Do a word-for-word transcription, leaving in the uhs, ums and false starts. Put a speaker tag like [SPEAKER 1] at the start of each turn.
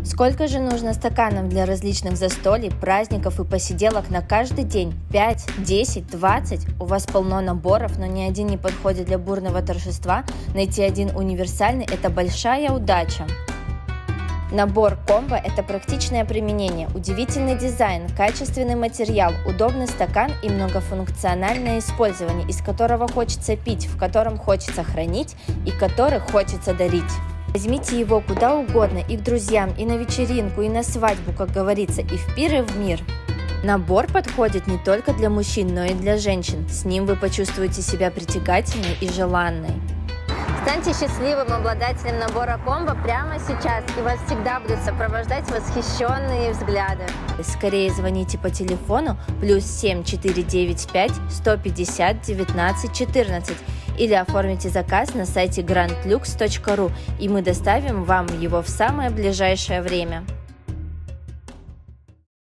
[SPEAKER 1] Сколько же нужно стаканов для различных застолий, праздников и посиделок на каждый день? пять, десять, двадцать? У вас полно наборов, но ни один не подходит для бурного торжества? Найти один универсальный – это большая удача. Набор комбо – это практичное применение, удивительный дизайн, качественный материал, удобный стакан и многофункциональное использование, из которого хочется пить, в котором хочется хранить и который хочется дарить. Возьмите его куда угодно, и к друзьям, и на вечеринку, и на свадьбу, как говорится, и в пир, и в мир. Набор подходит не только для мужчин, но и для женщин. С ним вы почувствуете себя притягательной и желанной.
[SPEAKER 2] Станьте счастливым обладателем набора комбо прямо сейчас, и вас всегда будут сопровождать восхищенные взгляды.
[SPEAKER 1] Скорее звоните по телефону плюс семь четыре девять пять сто пятьдесят девятнадцать четырнадцать или оформите заказ на сайте гранд люкс точка ру, и мы доставим вам его в самое ближайшее время.